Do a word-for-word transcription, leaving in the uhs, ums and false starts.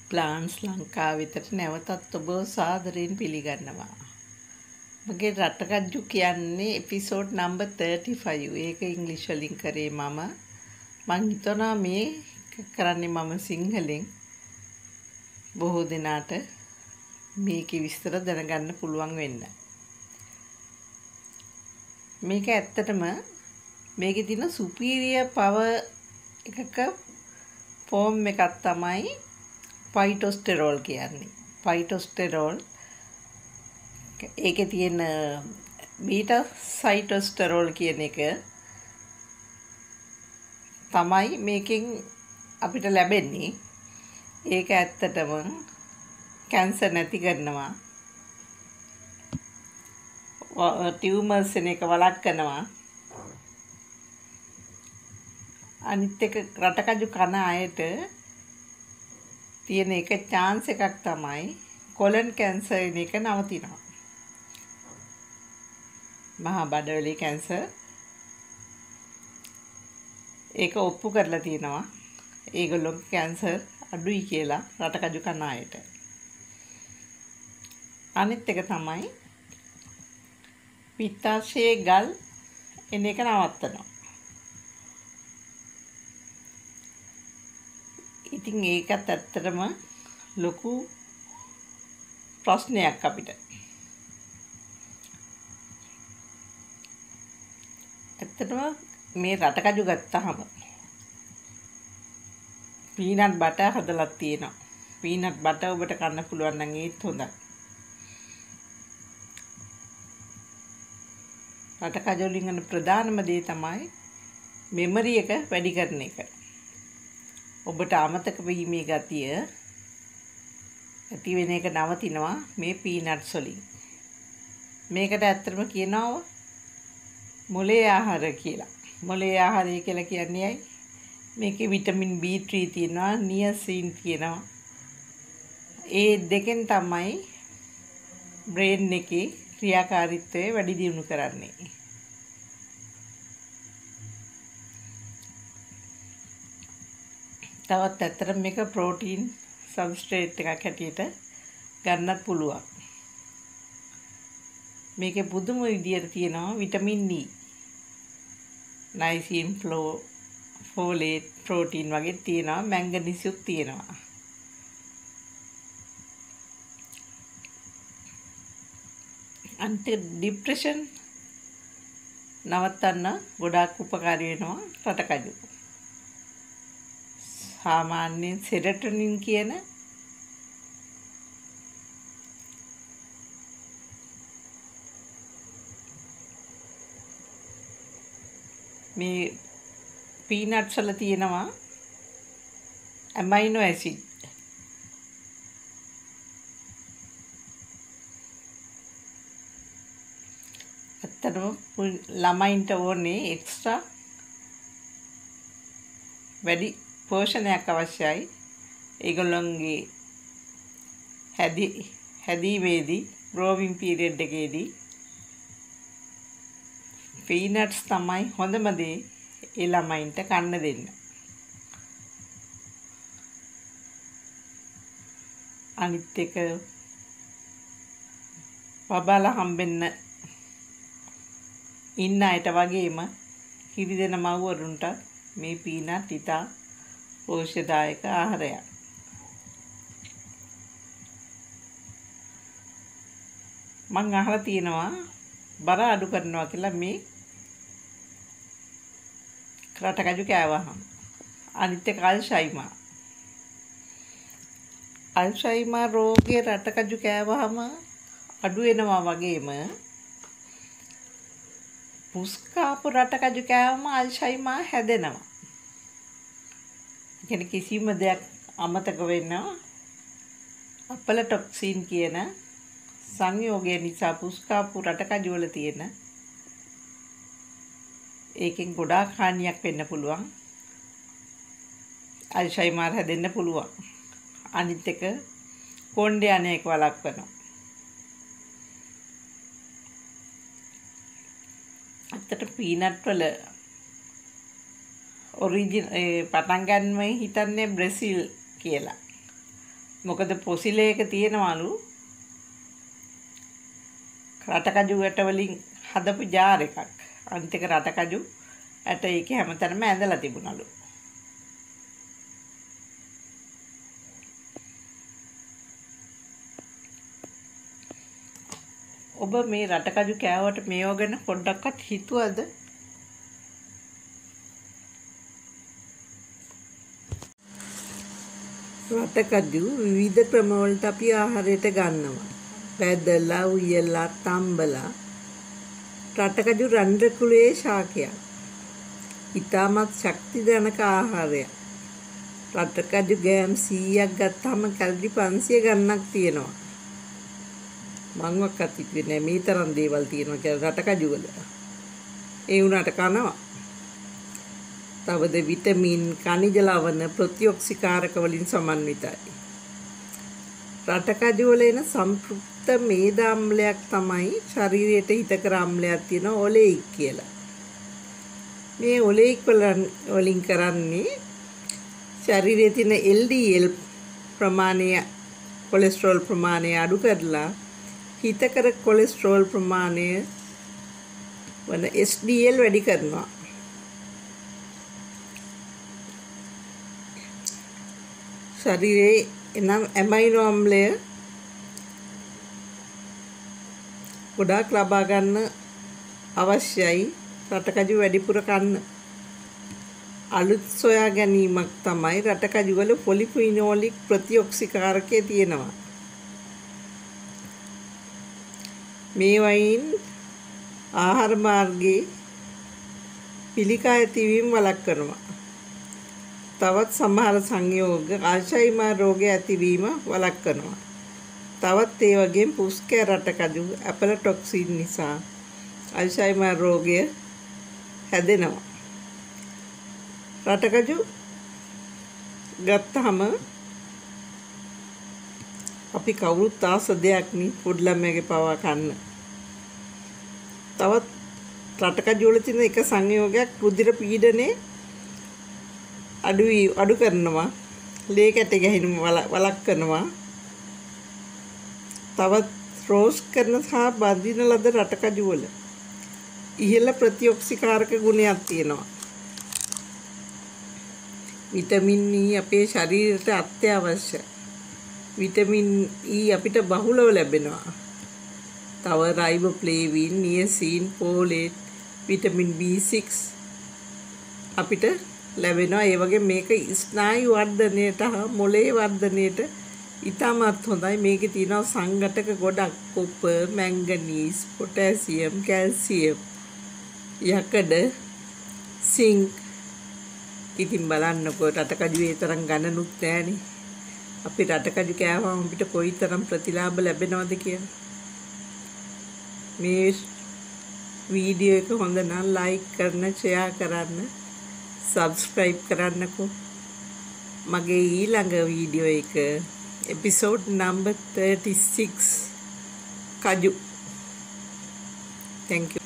Plans ලංකාවෙතට නැවතත් ඔබ සාදරයෙන් පිළිගන්නවා. මගේ රටකජ්ජු කියන්නේ එපිසෝඩ් නම්බර් thirty five. ඒක ඉංග්‍රීසි වලින් කරේ මම. මං හිතනවා මේ කරන්නේ මම සිංහලෙන් බොහෝ දෙනාට මේකේ විස්තර දැනගන්න පුළුවන් වෙන්න. මේක ඇත්තටම මේකේ තියෙන superior power එකක ෆෝම් එකක් තමයි ෆයිටෝස්ටෙරෝල් කියන්නේ. ෆයිටෝස්ටෙරෝල් ඒකේ තියෙන බීටා සයිටෝස්ටෙරෝල් කියන එක තමයි මේකෙන් අපිට ලැබෙන්නේ. ඒක ඇත්තටම කැන්සර් නැති කරනවා. ටියුමර්ස් එන එක වළක්වනවා. අනිත් එක රටකජු කන අයට තියෙන එක chance එකක් තමයි කොලන් කැන්සර් එන එක නවතිනවා. මහා බඩවැලේ කැන්සර් ඒක ඔප්පු කරලා තියෙනවා. ඒගොල්ලෝගේ කැන්සර් අඩුයි කියලා රටකජු කන අයට. අනිත් එක තමයි පිත්තාශයේ ගල් එන එක නවත්තනවා. ඉතින් ඒකත් ඇත්තටම ලොකු ප්‍රශ්නයක් අපිට. ඇත්තටම මේ රටකජු ගත්තාම පීනට් බටර් හදලා තියෙනවා. පීනට් බටර් ඔබට කන්න පුළුවන් නම් ඒත් හොඳයි. රටකජු වලින් ගන්න ප්‍රධානම දේ තමයි මෙමරි එක වැඩි කරන එක. ඔබට අමතක වීමේ ගතිය ඇති වෙන එක නවතිනවා මේ පීනට්ස් වලින්. මේකට ඇත්තටම කියනවා මොලේ ආහාර කියලා. මොලේ ආහාරය කියලා කියන්නේ ඇයි? මේකේ විටමින් B three තියෙනවා, නියසින් තියෙනවා. ඒ දෙකෙන් තමයි බ්‍රේන් එකේ ක්‍රියාකාරීත්වය වැඩි දියුණු කරන්නේ. තවත් ඇත්තට මේක ප්‍රෝටීන් සබ්ස්ට්‍රේට් එකක් හැටියට ගන්නත් පුළුවන්. මේකේ පුදුම විදියට තියෙනවා විටමින් E, නයිසින්, ෆ්ලෝ, ෆෝලේට්, ප්‍රෝටීන් වගේ තියෙනවා, මැංගනීසියුත් තියෙනවා. අන්ති ડિප්‍රෙෂන් නවත්තන්න ගොඩාක් උපකාරී වෙනවා රටකජු. සාමාන්‍යයෙන් සෙරටොනින් කියන මේ පීනට්ස් වල තියෙනවා ඇමයිනෝ ඇසිඩ්. ඇත්තටම ළමයින්ට ඕනේ එක්ස්ට්‍රා වැඩි පෝෂණයක් අවශ්‍යයි. ඒගොල්ලොන්ගේ හැදි හැදීමේදී ග්‍රෝවින් පීරියඩ් එකේදී පීනට්ස් තමයි හොඳම දේ ඒ ළමයින්ට කන්න දෙන්න. අනිත් එක බබාලා හම්බෙන්න ඉන්න අයට වගේම කිරි දෙන මව්වරුන්ට මේ පීනට් ඉතා පෝෂ්‍යදායක ආහාරයක්. මං අහලා තියෙනවා බර අඩු කරනවා කියලා මේ රටකජු කෑවහම. අනිත් එක අල්සයිමර්. අල්සයිමර් රෝගයේ රටකජු කෑවහම අඩු වෙනවා වගේම පුස්කාපු රටකජු කෑවම අල්සයිමර් හැදෙනවා. කියන්නේ කිසිම දෙයක් අමතක වෙනවා. අපලටොක්සින් කියන සංයෝගය නිසා පුස්කාපු රටකජු වල තියෙන ඒකෙන් ගොඩාක් හානියක් වෙන්න පුළුවන්. අල්සයිමර් හැදෙන්න පුළුවන්. අනිත් එක කොණ්ඩේ අනේක වළක්වනවා. අතට පීනට් වල ඔරිජින් පටන් ගන්නම හිතන්නේ බ්‍රසීල් කියලා. මොකද පොසිලයක තියෙනවලු රටකජු ඇට වලින් හදපු ජාර් එකක්. අනිත් එක රටකජු ඇට ඒක හැමතැනම ඇඳලා තිබුණලු. ඔබ මේ රටකජු කෑවට මේව ගැන පොඩ්ඩක්වත් හිතුවද? රටකජු විවිධ ක්‍රම වලට අපි ආහාරයට ගන්නවා. පැදලා, උයලා, තම්බලා. රටකජු රන්ද්‍ර කුලයේ ශාකයක්. ඊටමත් ශක්තිදායක ආහාරයක්. රටකජු ග්‍රෑම් සීයක් ගත්තාම කැලරි පන්සිය ගණනක් තියෙනවා. මං වක්කත් හිතුවේ නෑ මේ තරම් දේවල් තියෙනවා කියලා රටකජු වල. ඒ වුණාට කනවා. තවද විටමින්, ಖನಿಜ ලවණ, ප්‍රතිඔක්සිකාරක වලින් සමන්විතයි. රටකජු වල එන සම්ප්‍රයුක්ත මේද අම්ලයක් තමයි ශරීරයට හිතකර අම්ලයක් තියෙන ඔලෙයික් කියලා. මේ ඔලෙයික් වලින් කරන්නේ ශරීරයේ තියෙන එල් ඩී එල් ප්‍රමාණය, කොලෙස්ටරෝල් ප්‍රමාණය අඩු කරලා හිතකර කොලෙස්ටරෝල් ප්‍රමාණය වන එස් ඩී එල් වැඩි කරනවා. ශරීරයේ එනම් ඇමයිනෝ අම්ලය ගොඩාක් ලබා ගන්න අවශ්‍යයි රටකජු වැඩිපුර කන්න. අලුත් සොයා ගැනීමක් තමයි රටකජු වල පොලිෆිනෝලික් ප්‍රතිඔක්සිකාරකයේ තියෙනවා. මේ වයින් ආහාර මාර්ගයේ පිළිකා ඇතිවීම වළක්වනවා. තවත් සමහර සංයෝග අල්සයිමර් රෝගය ඇතිවීම වළක්වනවා. තවත් ඒ වගේම පුස්කෑ රටකජු ඇපලටොක්සින් නිසා අල්සයිමර් රෝගය හැදෙනවා. රටකජු ගත්තාම අපි කවුරුත් ආස දෙයක් නේ පොඩි ළමයාගේ පවා කන්න. තවත් රටකජු වල තියෙන එක සංයෝගයක් රුධිර පීඩනය අඩු අඩු කරනවා. ලේ කැට ගැහිම වළක්වනවා. තවත් රෝස් කරන සහ බඳින ලද රටකජු වල ඉහළ ප්‍රතිඔක්සිකාරක ගුණයක් තියෙනවා. විටමින් E අපේ ශරීරයට අත්‍යවශ්‍යයි. විටමින් E අපිට බහුලව ලැබෙනවා. තව රයිබෝෆ්ලේවින්, නියසින්, පෝලේට්, විටමින් බී සික්ස් අපිට ලැබෙනවා. ඒ වගේ මේක ස්නායු වර්ධනයට හා මොළයේ වර්ධනයට ඉතාමත් හොඳයි. මේකේ තියෙනවා සංඝටක ගොඩක් කොපර්, මැංගනීස්, පොටෑසියම්, කැල්සියම්, යකඩ, සිංක්. ඉතින් බලන්නකෝ රටකජු ඒ තරම් ගණනුත් නැහැනේ. අපි රටකජු කෑවම අපිට කොයිතරම් ප්‍රතිලාභ ලැබෙනවද කියලා. මේ වීඩියෝ එක හොඳ නම් ලයික් කරන්න, ෂෙයා කරන්න, සබ්ස්ක්‍රයිබ් කරන්නකෝ. මගේ ඊළඟ වීඩියෝ එක එපිසෝඩ් නම්බර් thirty-six කජු. Thank you.